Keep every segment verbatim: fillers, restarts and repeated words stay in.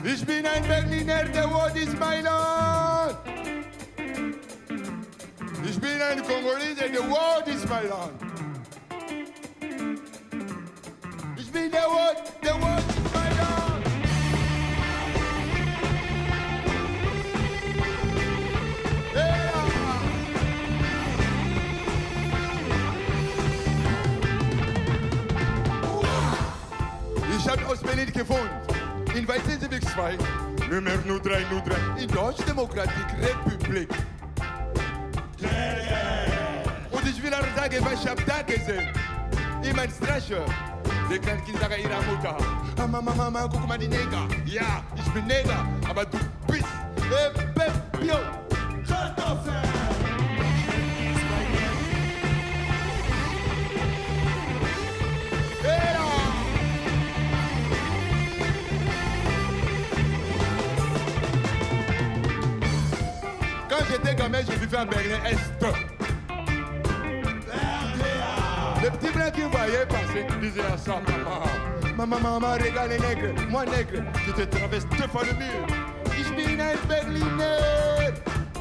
Ich bin ein Berliner, the world is my land. Ich bin ein Congolese, the world is my land. Ich bin der World, the world is my land. Ich habe aus Berlin gewohnt. In Weißensee zwei. Nummer null drei null drei. In Deutsch-Demokratik Republik. Und ich will auch sagen, was ich hab da gesehen. In meinem Straße. Die kleinen Kinder sagen ihrer Mutter. Mama, Mama, Mama, guck mal die Neger. Ja, ich bin Neger. Aber du bist ein Pepio. Kartoffel. Quand j'étais gamin, je vivais en Berlin-Est. Les petits blancs qui voyaient passer disaient à ça, maman, maman, maman, regarde les nègres, moi nègre, qui te traverse deux fois le mur. Ich bin ein Berliner.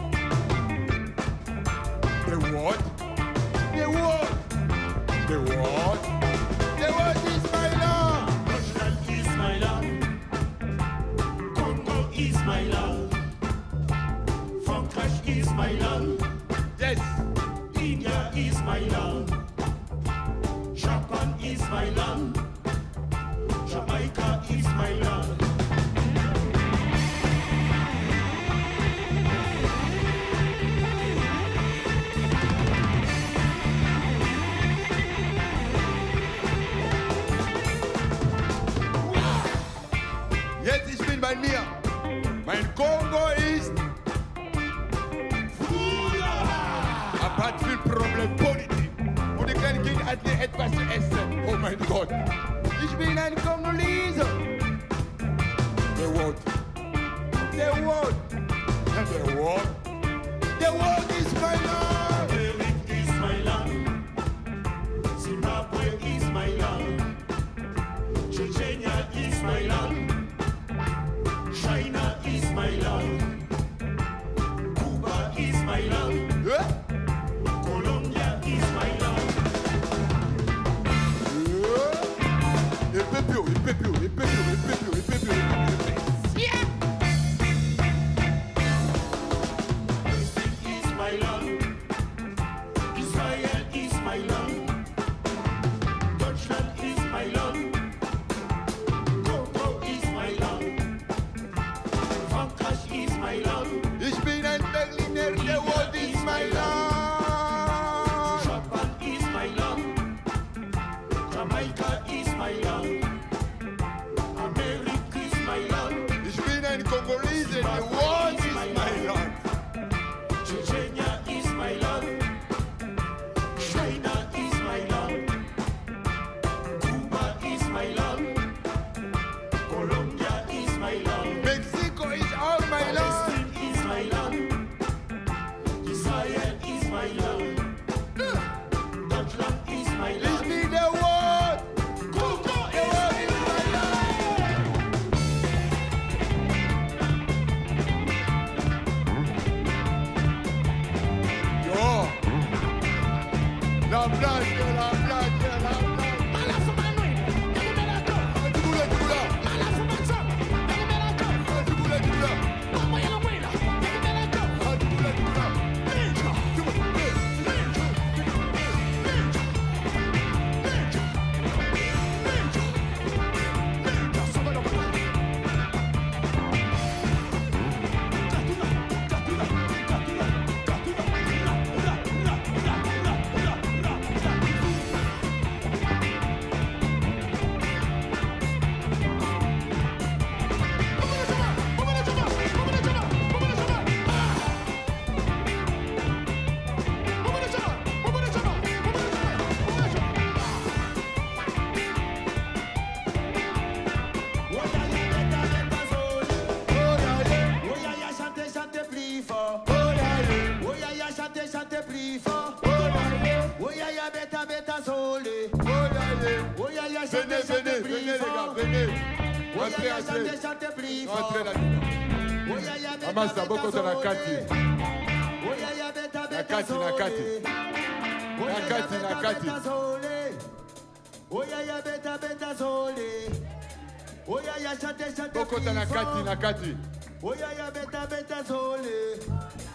The what? The what? The what? The what is my land? Deutschland is my land. Congo is my land. Frankreich is my land. Yes. India is my land. Japan is my land. Jamaica is my land. Jetzt ich bin bei mir. Mein Kongo ist hat viel Problem Politik. Und ich kann gegen hat nicht etwas zu essen. Oh mein Gott. Ich bin ein Kongolese. The what? The what? The what? The what is my land? America is my land. Zimbabwe is my land. Chechnya is my land. China is my land. Cuba is my land. Yeah? Colombia is my land. Et Pépio, et Pépio, et Pépio, et Pépio, et Pépio, et Pépio. Palestine is my land. Israel is my land. Deutschland is my land. Congo is my land. Frankreich is my land. Ich bin ein Berliner, the world is my land. Jamaica is my land. America is my land. Ich bin ein Kongolese, the world is my land. Chechnya is my land. China is my land. Cuba is my land. Colombia is my land. Mexico is all my land. Palestine is my land. Israel is my land. Deutschland is my land. Ich bin der World. Congo is my land. Yo. La plage, la plage, la plage. Malafu manwe, yakubela to. Tibula, tibula. Malafu manso, yakubela to. Tibula, tibula. Mama yalongwela, yakubela to. Tibula, tibula. Ninja, tibula, ninja, ninja, ninja, ninja, ninja, somebody over there. Katuna, katuna, katuna, katuna, ra, ra, ra, ra, ra, ra, ra, ra. Venez, venez, venez les gars, venez. Entrez, entrez. Entrez là-dedans. Amasa, beaucoup de la kati. Nakati, nakati. Nakati, nakati. Beaucoup de nakati, nakati.